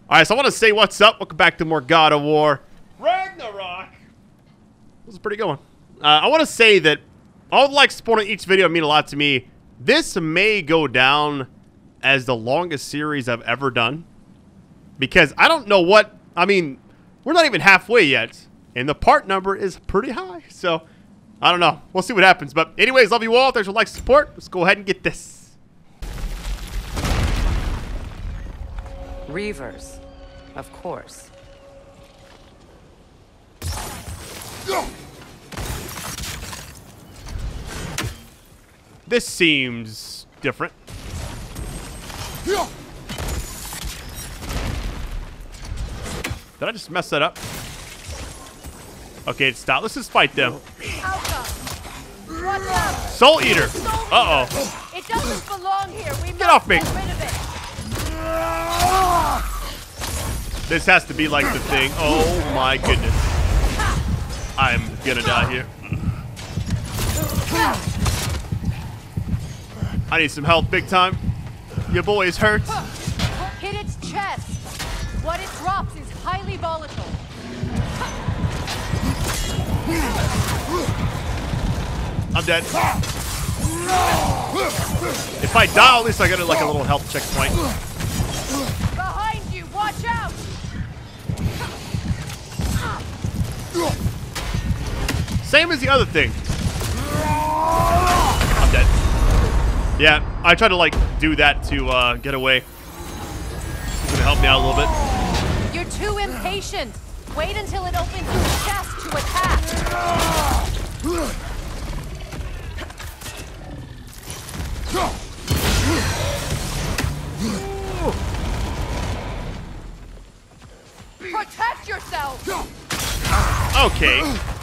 All right, so I want to say what's up. Welcome back to more God of War Ragnarok. This is a pretty good one. I want to say that all the like support on each video mean a lot to me. This may go down as the longest series I've ever done. Because I don't know what... I mean, we're not even halfway yet. And the part number is pretty high. So, I don't know. We'll see what happens. But anyways, love you all. Thanks for like support. Let's go ahead and get this. Reavers, of course. This seems different. Did I just mess that up? Okay, stop. Let's just fight them. Soul Eater. Uh-oh. It doesn't belong here. We Get off me. Get rid of it. This has to be like the thing. Oh my goodness. I'm gonna die here. I need some help big time. Your boy is hurt. Hit its chest. What it drops is highly volatile. I'm dead. If I die, at least I get like a little health checkpoint. Behind you, watch out! Same as the other thing. I'm dead. Yeah, I tried to like do that to get away. It's gonna help me out a little bit. You're too impatient. Wait until it opens its chest to attack. Protect yourself. Okay.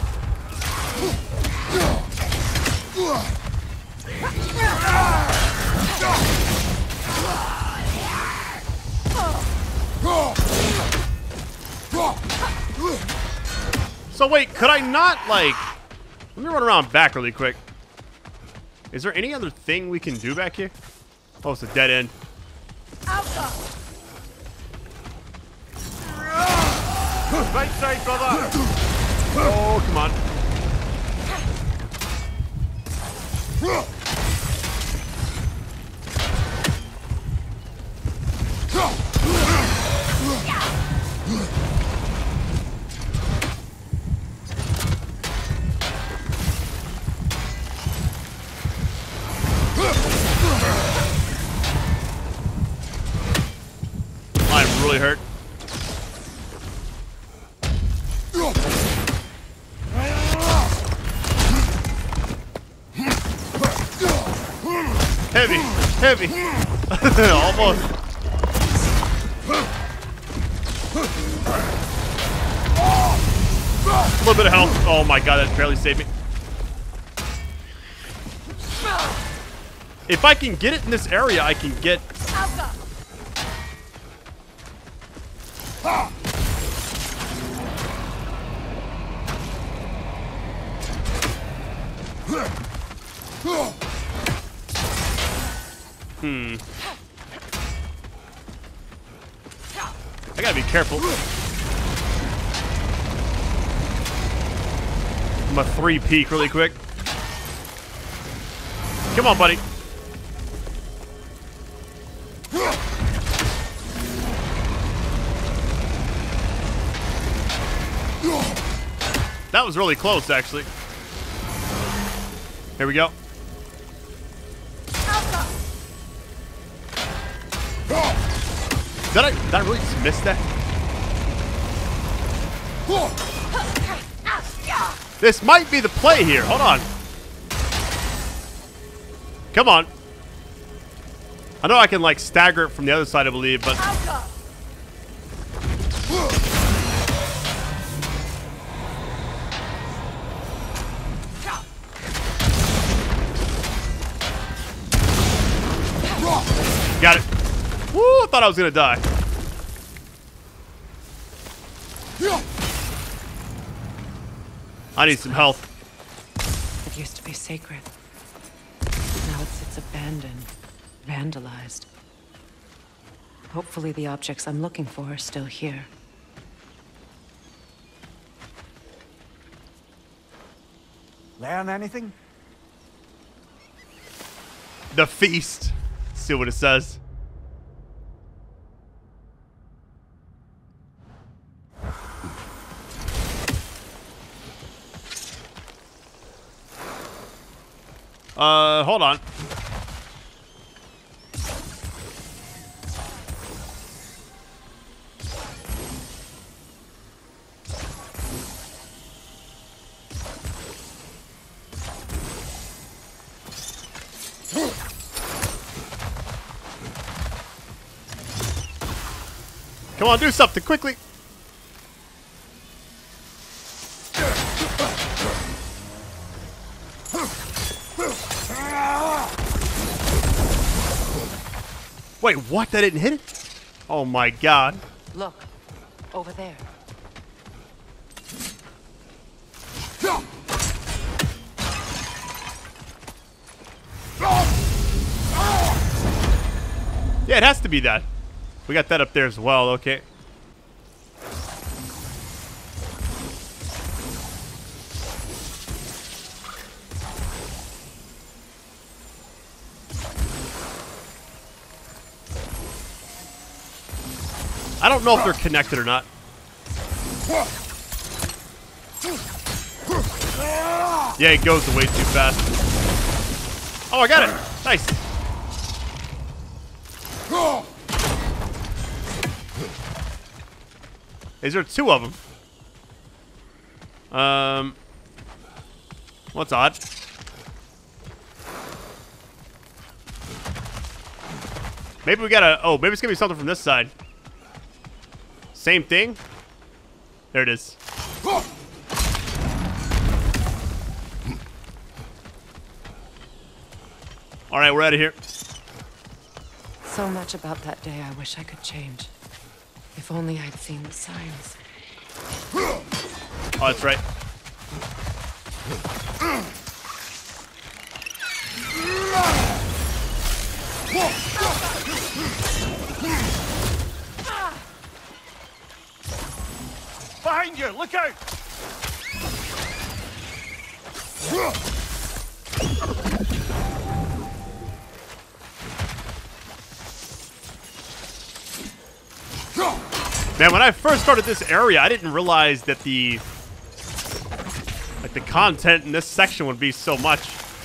So wait, could I not like... Let me run around back really quick. Is there any other thing we can do back here? Oh, it's a dead end. Right side, brother. Oh, come on. I'm really hurt. Heavy, heavy. Almost. A little bit of health. Oh my god, that barely saved me. If I can get it in this area, I can get... I gotta be careful. I'm a 3-peek really quick. Come on, buddy. That was really close, actually. Here we go. Did I really just miss that? This might be the play here. Hold on. Come on. I know I can like stagger it from the other side, I believe, but... Got it. Woo, I thought I was gonna die. I need some health. It used to be sacred. Now it sits abandoned, vandalized. Hopefully the objects I'm looking for are still here. Learn anything? The feast. Let's see what it says. Hold on. Come on, do something quickly. Wait, what? That didn't hit it? Oh my god. Look, over there. Yeah, it has to be that. We got that up there as well, okay. I don't know if they're connected or not. Yeah, it goes way too fast. Oh, I got it. Nice. Is there two of them? What's odd? Maybe we gotta. Oh, maybe it's gonna be something from this side. Same thing. There it is. All right, we're out of here. So much about that day I wish I could change. If only I'd seen the signs. Oh, that's right. Behind you! Look out! Man, when I first started this area, I didn't realize that the content in this section would be so much.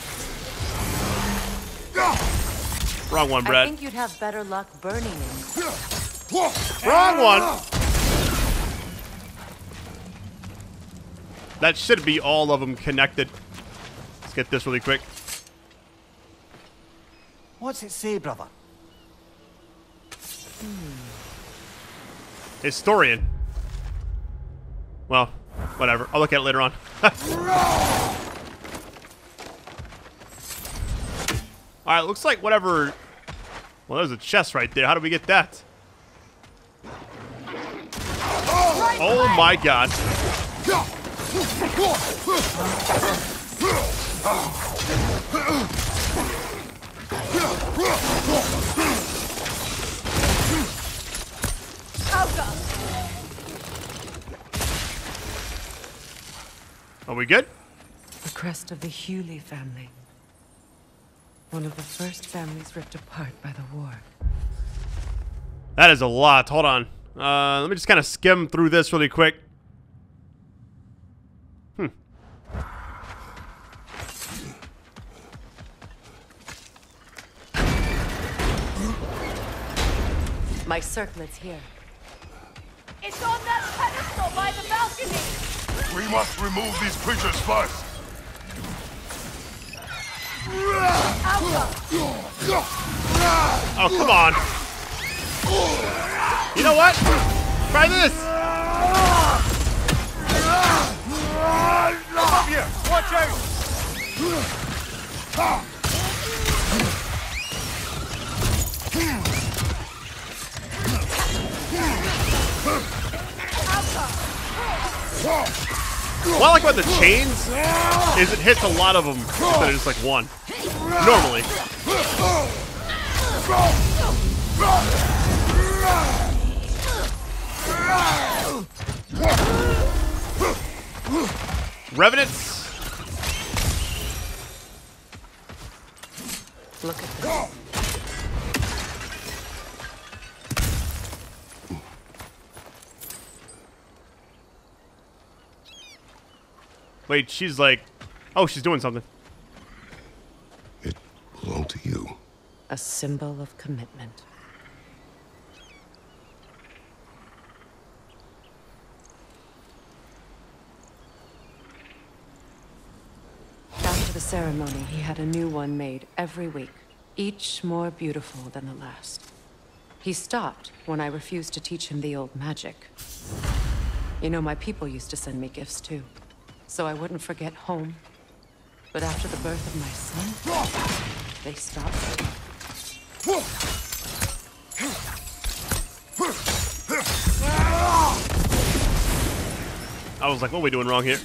Wrong one, Brad. I think you'd have better luck burning it. Wrong one. That should be all of them connected. Let's get this really quick. What's it say, brother? Historian. Well, whatever. I'll look at it later on. Alright, looks like whatever... Well, there's a chest right there. How do we get that? Oh my god. Are we good? The crest of the Hewley family. One of the first families ripped apart by the war. That is a lot. Hold on. Let me just kind of skim through this really quick. My circlet's here. It's on that pedestal by the balcony! We must remove these creatures first. Oh, come on. You know what? Try this. Above you! Watch out! What I like about the chains is it hits a lot of them instead of just like one. Normally. Revenants. Look at this. Wait, she's like... Oh, she's doing something. It belonged to you. A symbol of commitment. After the ceremony, he had a new one made every week, each more beautiful than the last. He stopped when I refused to teach him the old magic. You know, my people used to send me gifts too, so I wouldn't forget home. But after the birth of my son, they stopped. I was like, what are we doing wrong here?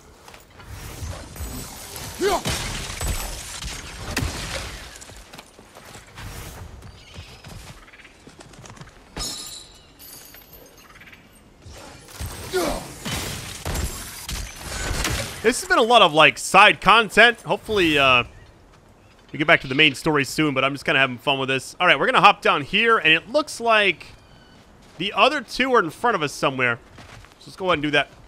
This has been a lot of, like, side content. Hopefully, we get back to the main story soon, but I'm just kind of having fun with this. All right, we're going to hop down here, and it looks like the other two are in front of us somewhere. So let's go ahead and do that.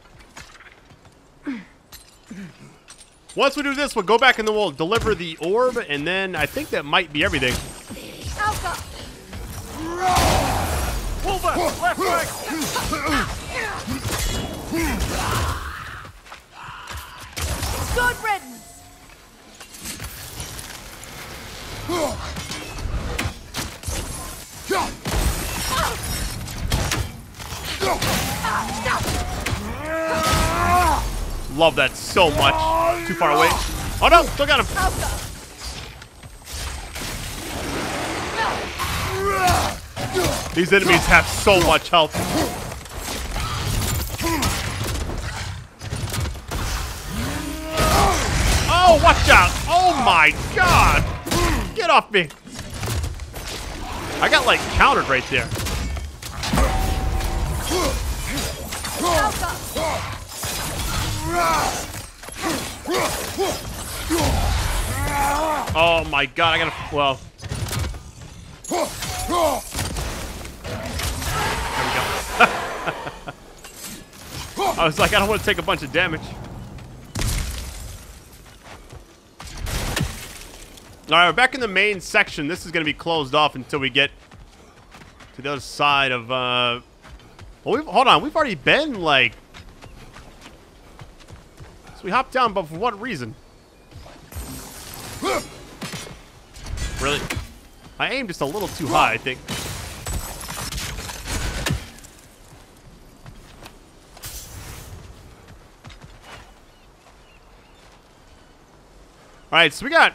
Once we do this, we'll go back and then we'll deliver the orb, and then I think that might be everything. Alpha! Pull back! Left leg! Good riddance! Love that so much. Too far away. Oh no, still got him. These enemies have so much health. Oh, watch out. Oh my god. Get off me. I got like countered right there. Oh my god, I gotta, well. There we go. I was like, I don't want to take a bunch of damage. Alright, we're back in the main section. This is going to be closed off until we get to the other side of, well, hold on, we've already been, like... So we hopped down, but for what reason? Really? I aimed just a little too high, I think. Alright, so we got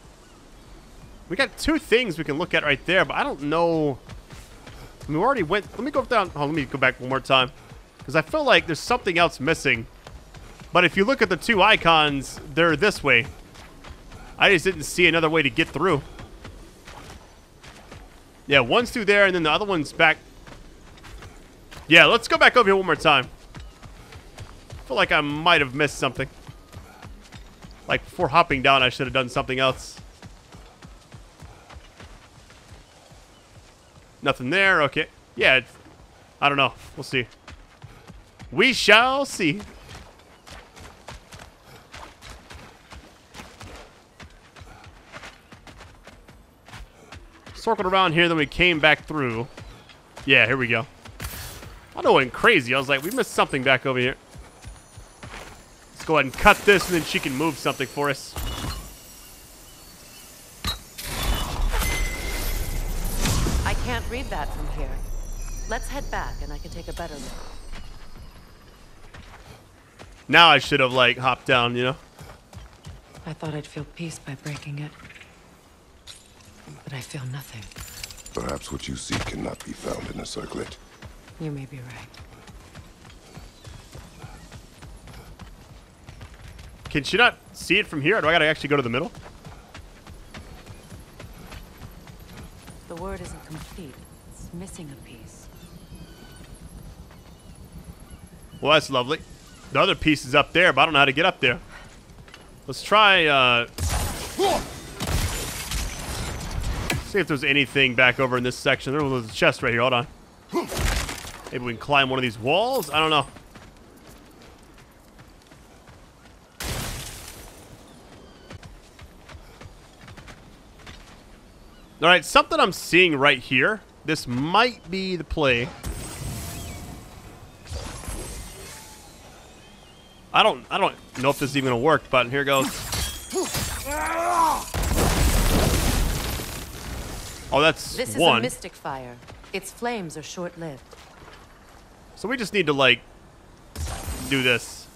two things we can look at right there, but I don't know. I mean, we already went. Let me go down. Oh, let me go back one more time, because I feel like there's something else missing. But if you look at the two icons, they're this way. I just didn't see another way to get through. Yeah, one's through there, and then the other one's back. Yeah, let's go back over here one more time. I feel like I might have missed something. Like, before hopping down, I should have done something else. Nothing there. Okay. Yeah, I don't know. We'll see. We shall see. Circled around here, then we came back through. Yeah, here we go. I know, went crazy. I was like, we missed something back over here. Let's go ahead and cut this, and then she can move something for us. I can't read that from here. Let's head back, and I can take a better look. Now I should have, like, hopped down, you know? I thought I'd feel peace by breaking it. But I feel nothing. Perhaps what you seek cannot be found in a circlet. You may be right. Can she not see it from here, or do I gotta actually go to the middle? The word isn't complete. It's missing a piece. Well, that's lovely. The other piece is up there, but I don't know how to get up there. Let's try, see if there's anything back over in this section. There was a chest right here. Hold on. Maybe we can climb one of these walls? I don't know. Alright, something I'm seeing right here. This might be the play. I don't know if this is even gonna work, but here goes. Oh, that's This is one. a mystic fire. Its flames are short-lived. So we just need to, like, do this.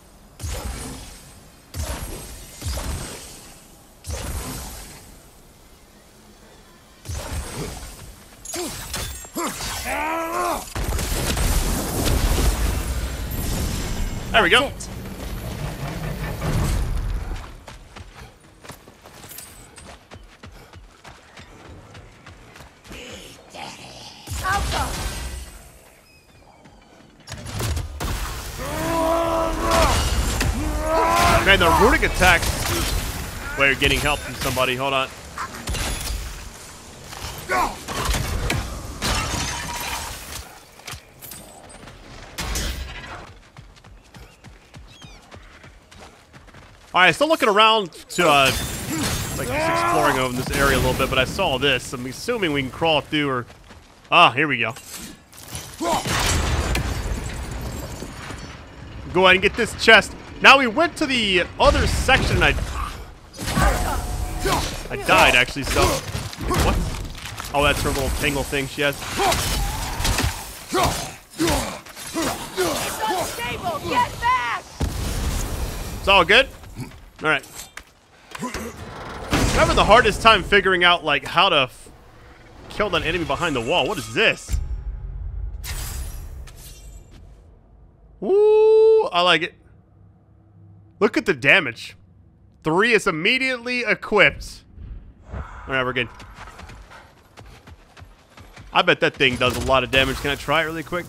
There we go. That's it. Man, the runic attacks. Wait, you're getting help from somebody. Hold on. Alright, still looking around to, like, just exploring over this area a little bit, but I saw this. I'm assuming we can crawl through or... Ah, here we go. Go ahead and get this chest. Now we went to the other section. I died, actually, so... What? Oh, that's her little tangle thing she has. It's unstable! Get back! It's all good? Alright. I'm having the hardest time figuring out, like, how to kill that enemy behind the wall. What is this? Woo! I like it. Look at the damage. 3 is immediately equipped. Alright, we're good. I bet that thing does a lot of damage. Can I try it really quick?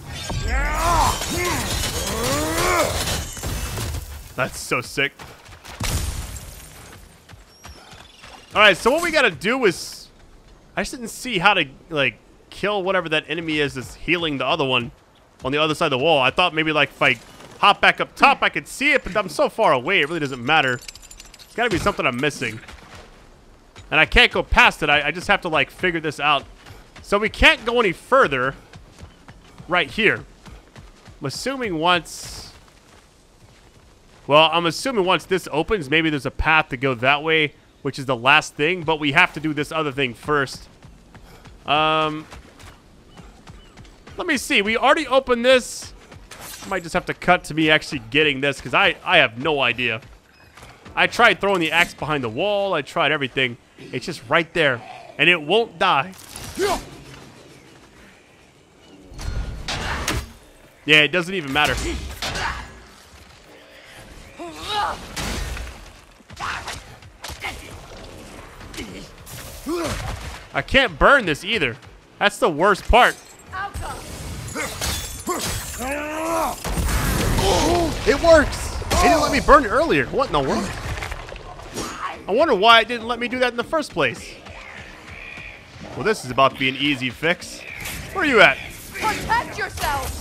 That's so sick. Alright, so what we gotta do is... I just didn't see how to, like, kill whatever that enemy is that's healing the other one on the other side of the wall. I thought maybe, like, if I hop back up top, I could see it, but I'm so far away, it really doesn't matter. It's gotta be something I'm missing. And I can't go past it. I just have to, like, figure this out. So we can't go any further right here. I'm assuming once... Well, I'm assuming once this opens, maybe there's a path to go that way, which is the last thing, but we have to do this other thing first. Let me see. We already opened this. Might just have to cut to me actually getting this, because I have no idea. I tried throwing the axe behind the wall. I tried everything. It's just right there, and it won't die. Yeah, it doesn't even matter. I can't burn this either. That's the worst part. It works. It didn't let me burn it earlier. What in the world? I wonder why it didn't let me do that in the first place. Well, this is about to be an easy fix. Where are you at? Protect yourself!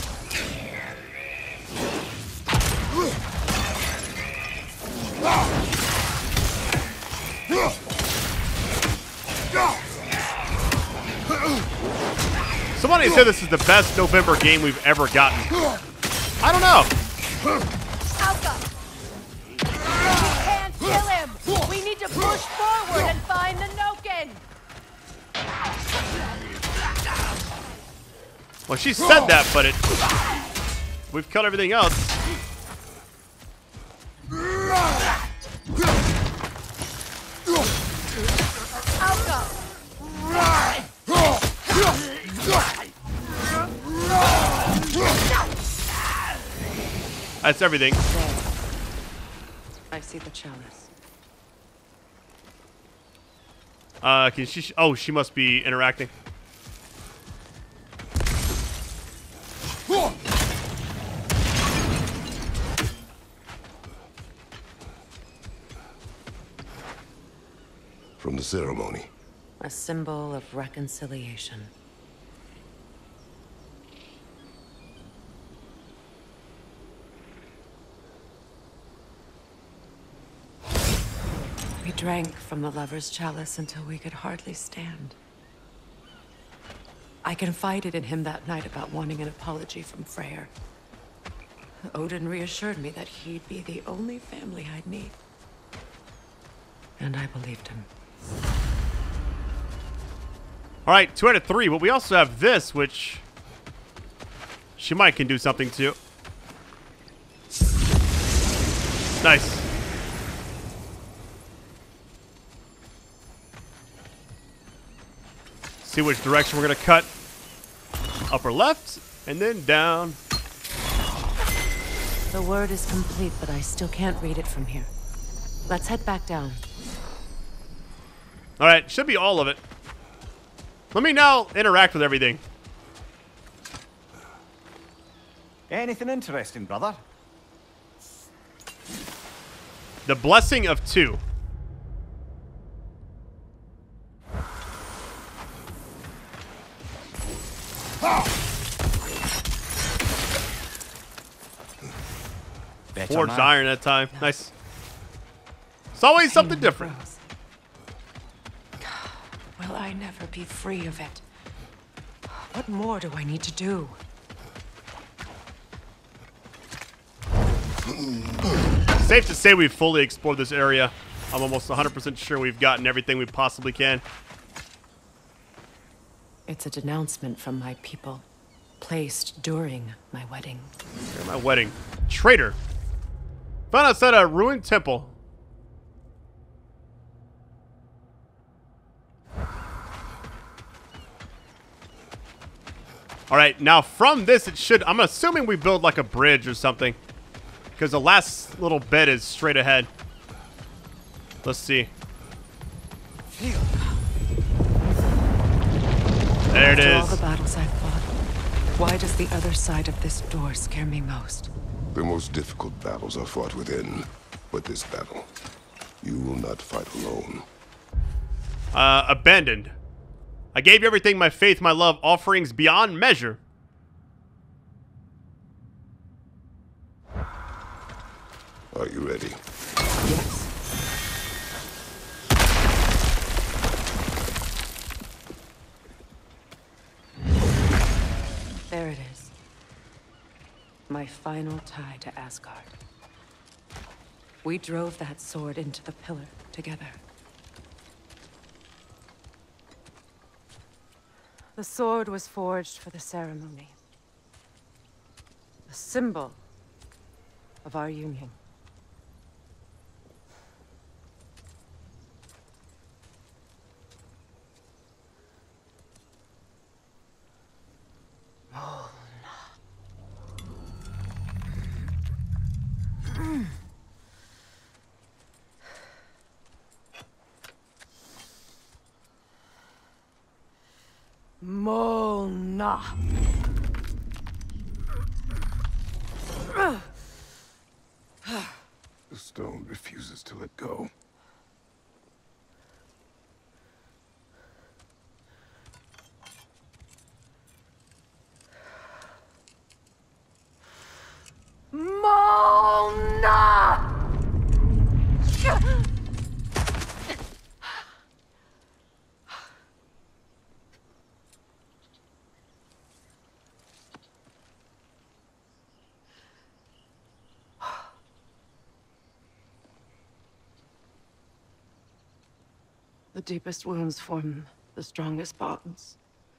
Somebody said this is the best November game we've ever gotten. I don't know. Alka! We can't kill him! We need to push forward and find the Noken! Well, she said that, but we've killed everything else. Alka! That's everything. I see the chalice. Can she? Oh, she must be interacting. From the ceremony. A symbol of reconciliation. We drank from the lover's chalice until we could hardly stand. I confided in him that night about wanting an apology from Freyr. Odin reassured me that he'd be the only family I'd need. And I believed him. All right, 2 out of 3. But we also have this, which she might can do something to. Nice. See which direction we're gonna cut. Upper left, and then down. The word is complete, but I still can't read it from here. Let's head back down. All right, should be all of it. Let me now interact with everything. Anything interesting, brother? The Blessing of Two. Better Forged now. iron that time. Nice. It's always something different. Will I never be free of it? What more do I need to do? Safe to say we've fully explored this area. I'm almost 100% sure we've gotten everything we possibly can. It's a denouncement from my people, placed during my wedding. During my wedding. Traitor. Found outside a ruined temple. Alright, now from this it should... I'm assuming we build like a bridge or something. Because the last little bit is straight ahead. Let's see. There it After all is. the battles I've fought, why does the other side of this door scare me most? The most difficult battles are fought within. But this battle, you will not fight alone. Abandoned. I gave you everything, my faith, my love, offerings beyond measure. Are you ready? Yes. There it is. My final tie to Asgard. We drove that sword into the pillar together. The sword was forged for the ceremony. A symbol of our union. Mona. The stone refuses to let go. Mona! The deepest wounds form the strongest bonds.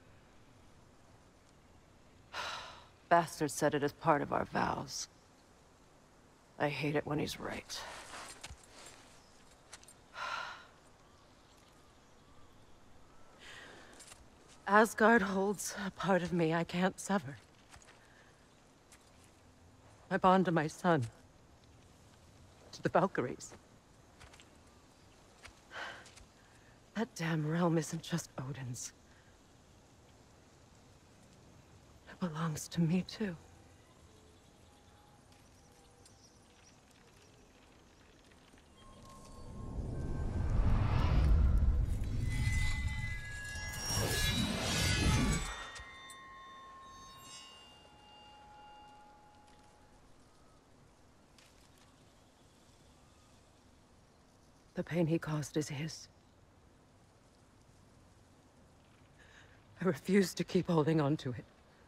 Bastard said it as part of our vows. I hate it when he's right. Asgard holds a part of me I can't sever. My bond to my son. To the Valkyries. That damn realm isn't just Odin's. belongs to me too. The pain he caused is his. I refuse to keep holding on to it.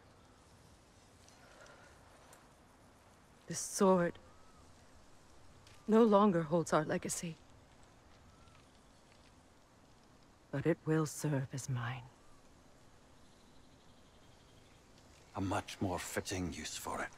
This sword no longer holds our legacy. But it will serve as mine. A much more fitting use for it.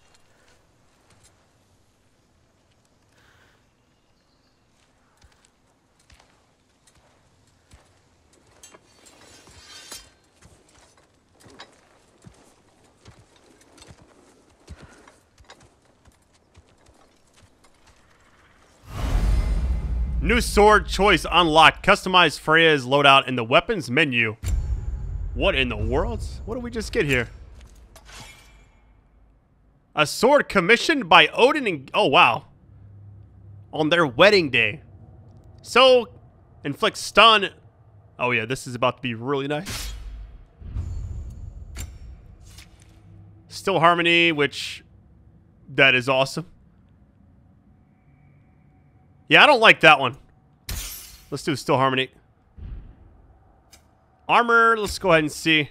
New sword choice unlocked. Customize Freya's loadout in the weapons menu. What in the world? What did we just get here? A sword commissioned by Odin and... Oh, wow. On their wedding day. So, inflict stun. Oh, yeah, this is about to be really nice. Still Harmony, which... That is awesome. Yeah, I don't like that one. Let's do Still Harmony. Armor, let's go ahead and see.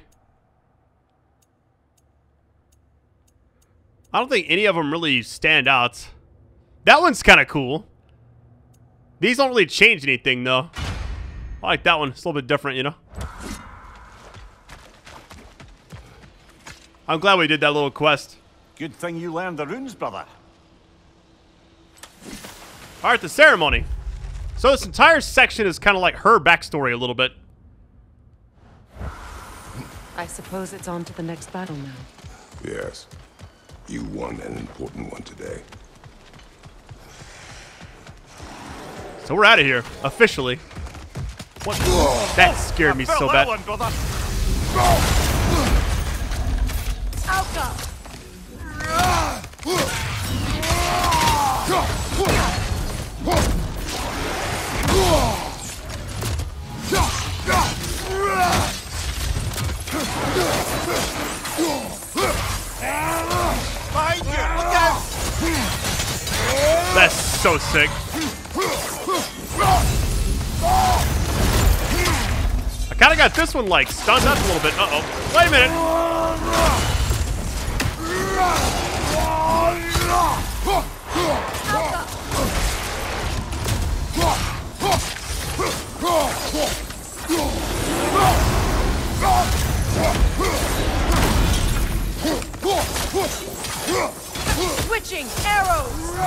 I don't think any of them really stand out. That one's kind of cool. These don't really change anything, though. I like that one. It's a little bit different, you know? I'm glad we did that little quest. Good thing you learned the runes, brother. Alright, the ceremony. So this entire section is kind of like her backstory a little bit. I suppose it's on to the next battle now. Yes. You won an important one today. So we're out of here, officially. What? That scared me so bad. Alka! That's so sick. I kind of got this one like stunned up a little bit. Uh-oh. Wait a minute. Switching arrows!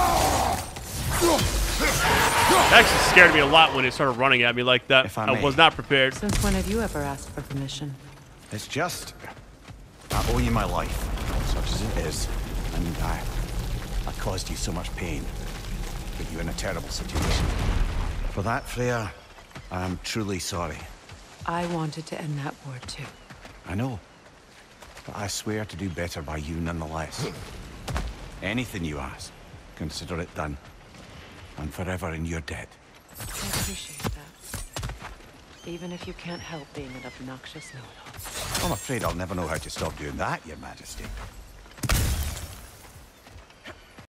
That actually scared me a lot when it started running at me like that. If I I may. was not prepared. Since when have you ever asked for permission? It's just... I owe you my life, such as it is. And I caused you so much pain. Put you in a terrible situation. For that, Freya, I am truly sorry. I wanted to end that war too. I know. But I swear to do better by you nonetheless. Anything you ask, consider it done. I'm forever in your debt. I appreciate that. Even if you can't help being an obnoxious know-it-all. I'm afraid I'll never know how to stop doing that, Your Majesty.